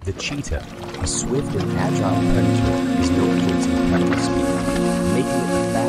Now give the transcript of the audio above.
The cheetah, a swift and agile predator, is known for its impressive speed, making it the